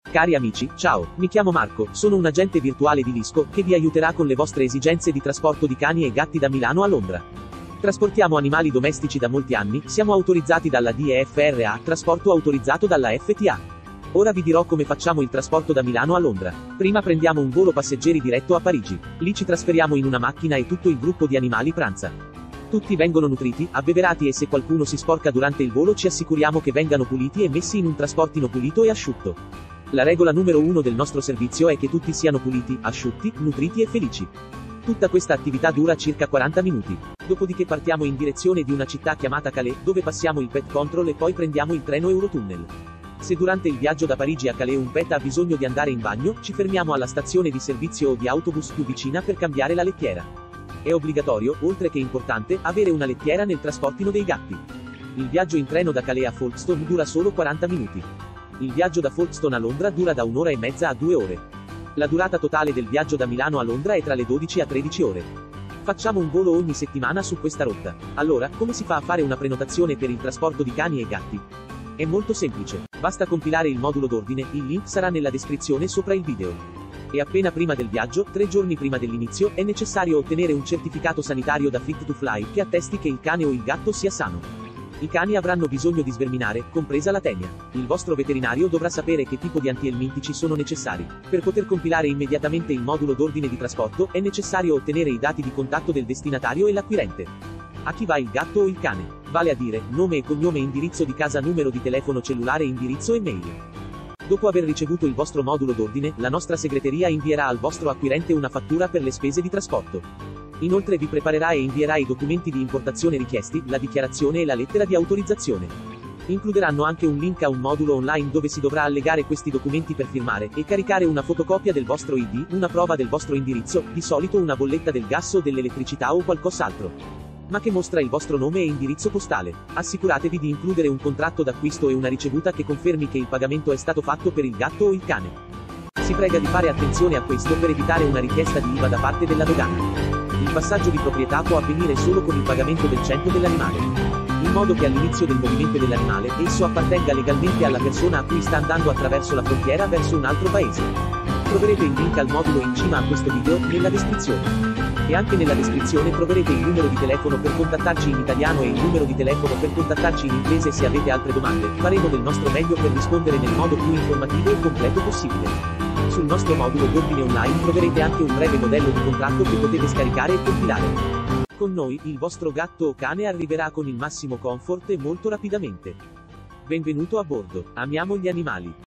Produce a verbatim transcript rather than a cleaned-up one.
Cari amici, ciao, mi chiamo Marco, sono un agente virtuale di Lisco, che vi aiuterà con le vostre esigenze di trasporto di cani e gatti da Milano a Londra. Trasportiamo animali domestici da molti anni, siamo autorizzati dalla D E F R A, trasporto autorizzato dalla F T A. Ora vi dirò come facciamo il trasporto da Milano a Londra. Prima prendiamo un volo passeggeri diretto a Parigi. Lì ci trasferiamo in una macchina e tutto il gruppo di animali pranza. Tutti vengono nutriti, abbeverati e se qualcuno si sporca durante il volo ci assicuriamo che vengano puliti e messi in un trasportino pulito e asciutto. La regola numero uno del nostro servizio è che tutti siano puliti, asciutti, nutriti e felici. Tutta questa attività dura circa quaranta minuti. Dopodiché partiamo in direzione di una città chiamata Calais, dove passiamo il pet control e poi prendiamo il treno Eurotunnel. Se durante il viaggio da Parigi a Calais un pet ha bisogno di andare in bagno, ci fermiamo alla stazione di servizio o di autobus più vicina per cambiare la lettiera. È obbligatorio, oltre che importante, avere una lettiera nel trasportino dei gatti. Il viaggio in treno da Calais a Folkestone dura solo quaranta minuti. Il viaggio da Folkestone a Londra dura da un'ora e mezza a due ore. La durata totale del viaggio da Milano a Londra è tra le dodici a tredici ore. Facciamo un volo ogni settimana su questa rotta. Allora, come si fa a fare una prenotazione per il trasporto di cani e gatti? È molto semplice. Basta compilare il modulo d'ordine, il link sarà nella descrizione sopra il video. E appena prima del viaggio, tre giorni prima dell'inizio, è necessario ottenere un certificato sanitario da Fit to Fly che attesti che il cane o il gatto sia sano. I cani avranno bisogno di sverminare, compresa la tenia. Il vostro veterinario dovrà sapere che tipo di antielmintici sono necessari. Per poter compilare immediatamente il modulo d'ordine di trasporto, è necessario ottenere i dati di contatto del destinatario e l'acquirente. A chi va il gatto o il cane? Vale a dire, nome e cognome, indirizzo di casa, numero di telefono cellulare, indirizzo e mail. Dopo aver ricevuto il vostro modulo d'ordine, la nostra segreteria invierà al vostro acquirente una fattura per le spese di trasporto. Inoltre vi preparerà e invierà i documenti di importazione richiesti, la dichiarazione e la lettera di autorizzazione. Includeranno anche un link a un modulo online dove si dovrà allegare questi documenti per firmare, e caricare una fotocopia del vostro I D, una prova del vostro indirizzo, di solito una bolletta del gas o dell'elettricità o qualcos'altro, ma che mostra il vostro nome e indirizzo postale. Assicuratevi di includere un contratto d'acquisto e una ricevuta che confermi che il pagamento è stato fatto per il gatto o il cane. Si prega di fare attenzione a questo per evitare una richiesta di I V A da parte della dogana. Il passaggio di proprietà può avvenire solo con il pagamento del cento dell'animale, in modo che all'inizio del movimento dell'animale, esso appartenga legalmente alla persona a cui sta andando attraverso la frontiera verso un altro paese. Troverete il link al modulo in cima a questo video, nella descrizione. E anche nella descrizione troverete il numero di telefono per contattarci in italiano e il numero di telefono per contattarci in inglese se avete altre domande. Faremo del nostro meglio per rispondere nel modo più informativo e completo possibile. Sul nostro modulo d'ordine online troverete anche un breve modello di contratto che potete scaricare e compilare. Con noi, il vostro gatto o cane arriverà con il massimo comfort e molto rapidamente. Benvenuto a bordo. Amiamo gli animali.